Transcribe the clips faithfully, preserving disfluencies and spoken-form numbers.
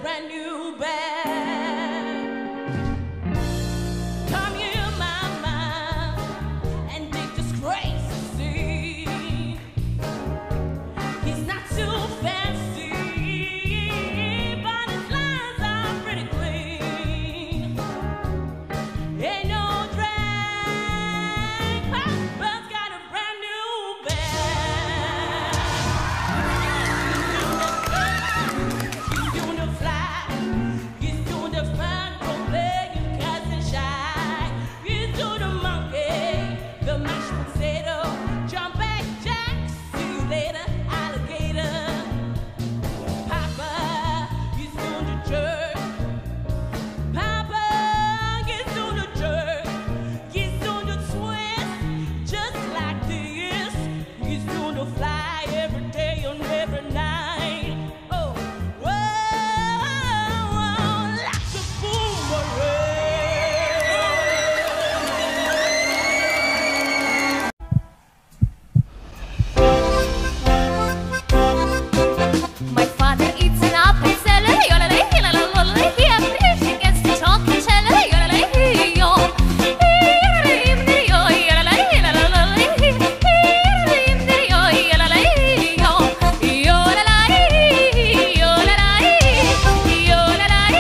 brand new band. Come here, mama, and take this crazy. He's not too fancy, but his lines are pretty clean. Ain't no drag, Papa's got a brand new band. He's doing the fly, he's doing the fun, go playing cats and shy. He's doing the monkey, the mashed potato, jump back jack, see you later, alligator. Papa, he's doing the jerk. Papa, he's doing the jerk. He's doing the twist, just like this. He's doing the fly every day and every night. Oh, whoa, like a My father eats an apple salad, yodelay, yodelay, he appreciates against the chocolate salad, yodelay, yo. Yodelay, yo, yodelay, yodelay, yodelay, yo, yodelay, yo. Yodelay, yodelay, yodelay,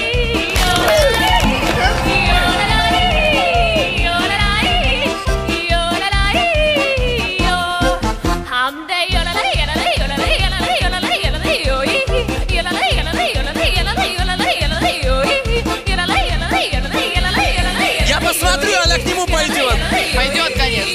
yodelay, yodelay, yo. Hamde yodelay, yodelay, yodelay, yodelay, yodelay, yodelay, yo. Yodelay, yodelay, yodelay, yodelay, yodelay, yodelay, yo. Yodelay, yodelay, yodelay, yodelay, yodelay. Я посмотрю, она к нему пойдет. Пойдет, конечно.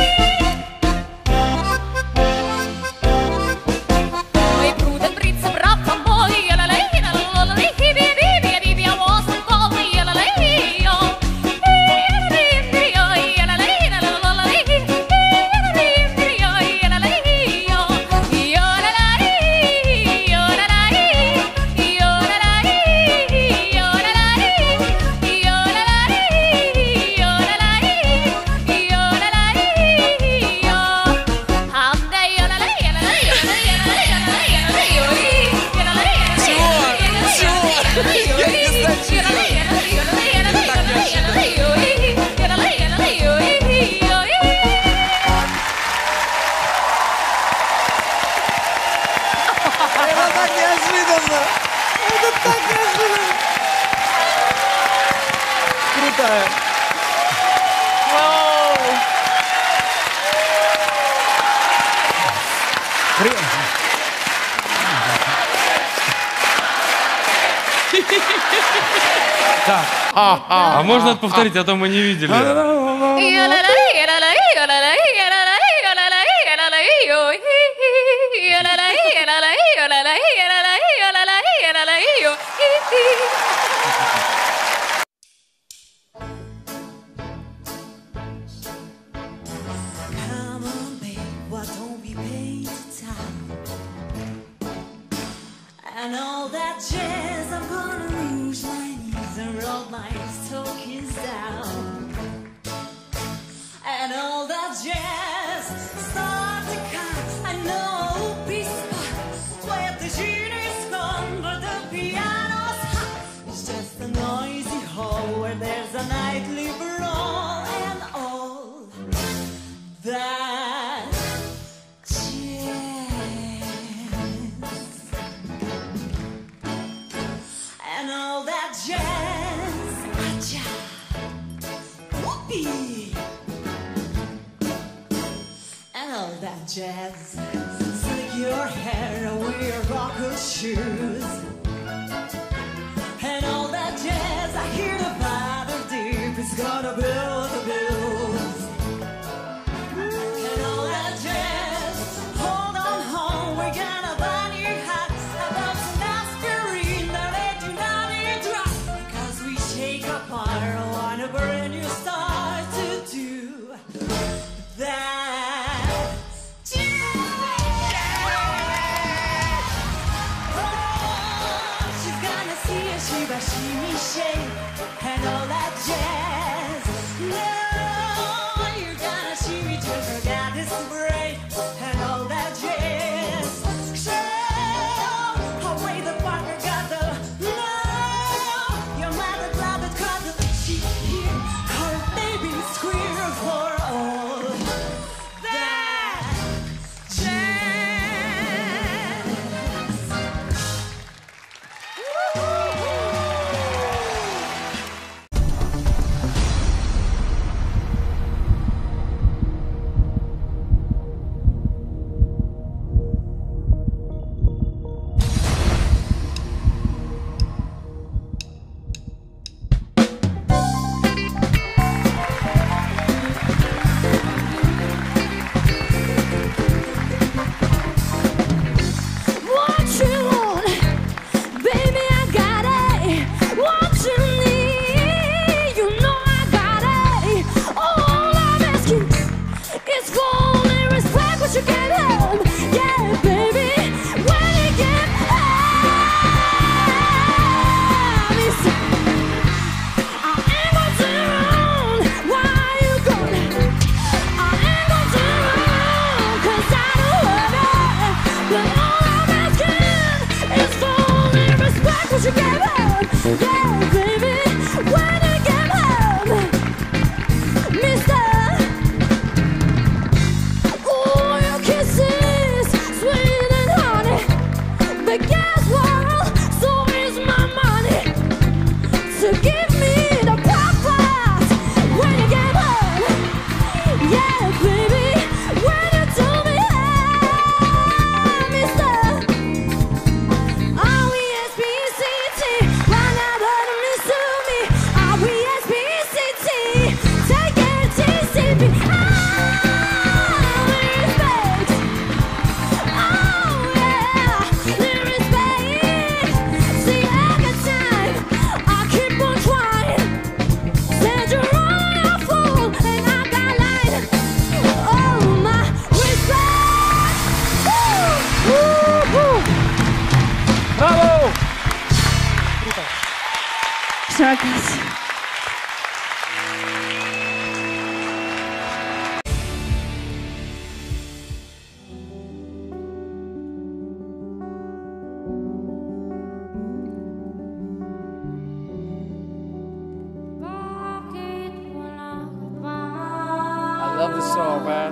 Ой, Бруден, Брица, брат мой, yodelay, yodelay, hi-bi-bi, bi-bi, I wasn't going, yodelay, yo. Yodelay, yo, yodelay, yodelay, yodelay, yo, yodelay, yo. Yodelay, yodelay, yodelay, yodelay, yodelay, yodelay, yo. Hamde yodelay, yodelay, yodelay, yodelay, yodelay, yo. Yodelay, Чего? Чего? Я не знаю, чего. Это так неожиданно. Это так неожиданно. Крутая. Вау. А можно повторить, а то мы не видели. Come on, babe, why don't we paint a town? And all that jazz, I'm gonna lose my knees and roll my stockings down. And all that jazz, start to cut. I know a peace spot where the gin is gone, but the piano's hot. It's just a noisy hall where there's a nightly brawl and all that jazz. And all that jazz, acha, whoopee. And all that jazz, slick your hair and wear rocker shoes. And all that jazz, I hear the father deep is gonna build the blues. And all that jazz, hold on home, we're gonna buy new hats about some aspirin that let you not eat drop. Because we shake apart on a brand new start to do that jazz. Oh, she's gonna see a Shiba Shimi shake and all that jazz. Circus. I love this song, man.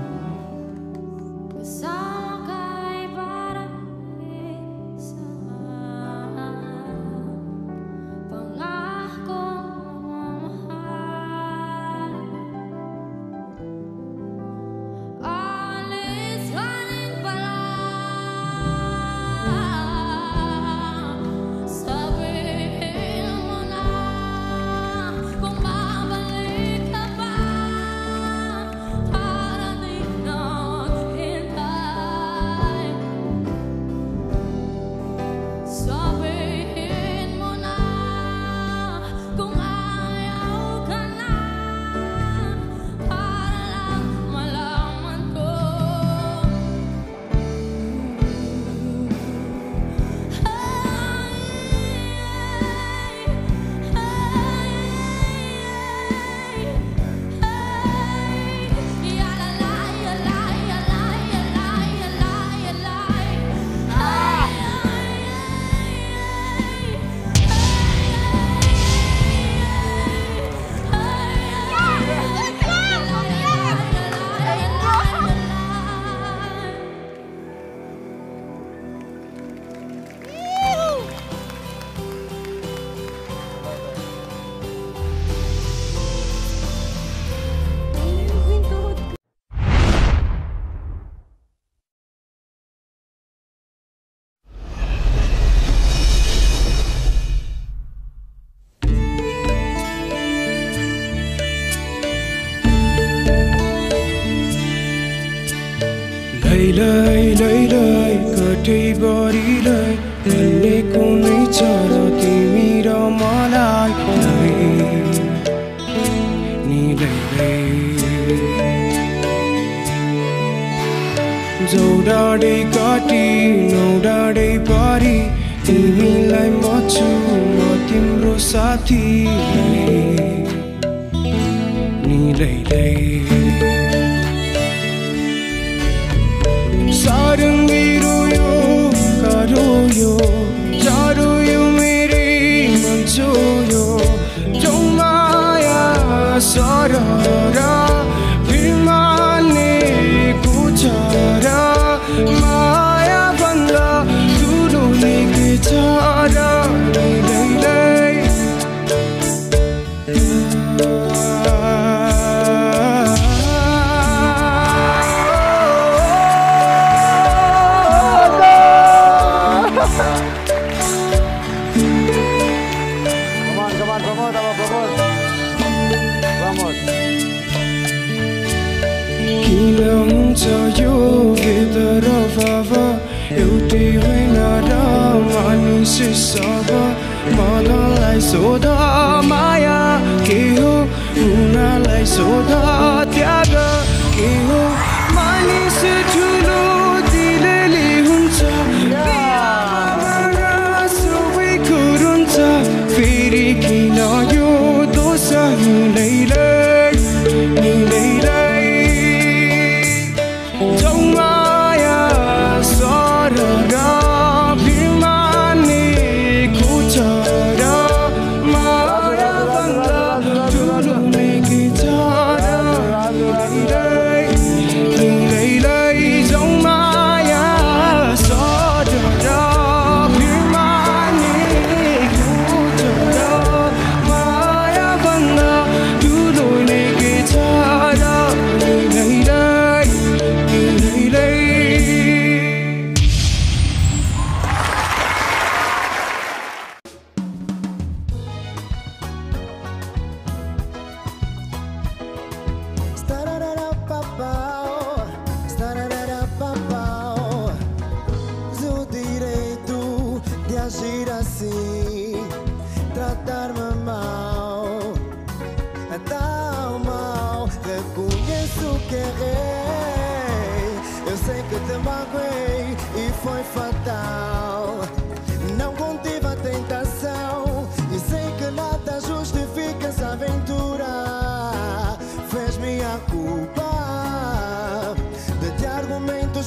Lay lay lay kati body lay Lele kuni chara timi ra malai lay Ni lay lay Zoda de kati noda de body Timi lai machu matimro sathi lay Ni lay lay Sarangiru yo, karo yo, charu yo meri mancho yo, jomaya sarara, bimane kuchara, maya banda, dulu neke chara, lay lay lay. Kilang sayo kita fava, euti hoinara manis saba, malalai soda maya kiho, unalai soda tiaga kiho, manis chulu dileli huncha, biara suwi kuruncha, firi kinayo dosa lay lay, ni lay lay. Jomaya sarara bimane kuchara maya banda dulu neke chara lay lay lay jomaya sarara bimane kuchara maya banda dulu neke chara lay lay lay. Seu direito de agir assim, tratar-me mal, tão mal. Reconheço que errei, eu sei que te magoei e foi fatal. Não contive a tentação e sei que nada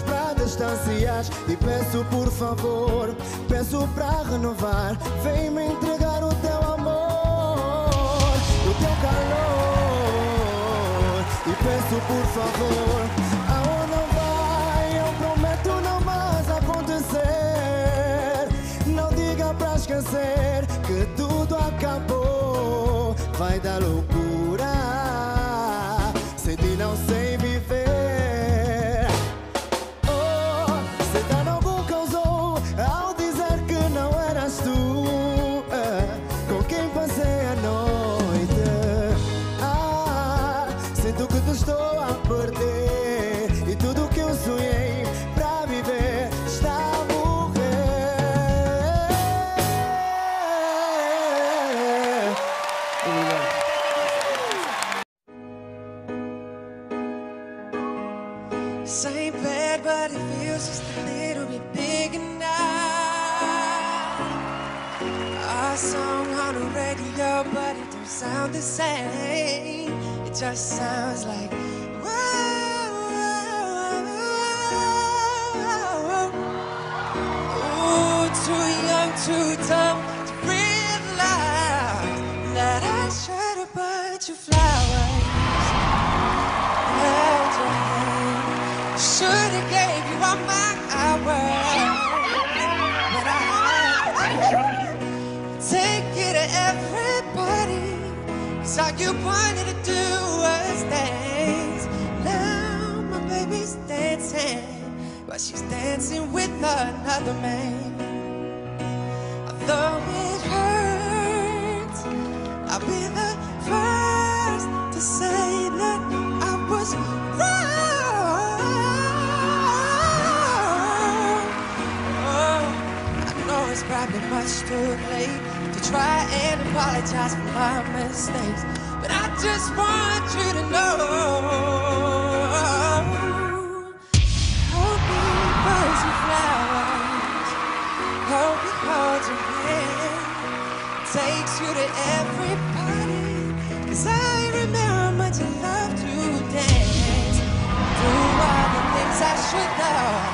pra distanciar. E peço por favor, peço pra renovar. Vem me entregar o teu amor, o teu calor. E peço por favor, aonde não vai, eu prometo não mais acontecer. Não diga pra esquecer que tudo acabou. Vai dar loucura, sem ti não sei viver. Oh, se dano algum causou ao dizer que não eras tu, eh, com quem passei a noite. Ah, sinto que te estou a perder e tudo que eu sonhei pra viver está a morrer. This ain't bad, but it feels just a little bit bigger now. Our song on the radio, but it don't sound the same. It just sounds like whoa, whoa, whoa. Ooh, too young, too dumb to realize that I shared a bunch of flowers. Held your hand, should've gave you all my hours, but I take it to everybody, 'cause all you wanted to do was dance. Now my baby's dancing, but she's dancing with another man. Although it hurts, I'll be the first to say that I was wrong. Oh, I know it's probably much too late to try and apologize for my mistakes, but I just want you to know. Hope he buys you flowers, hope he holds your hand, takes you to every party, 'cause I remember much you love to dance, do all the things I should know.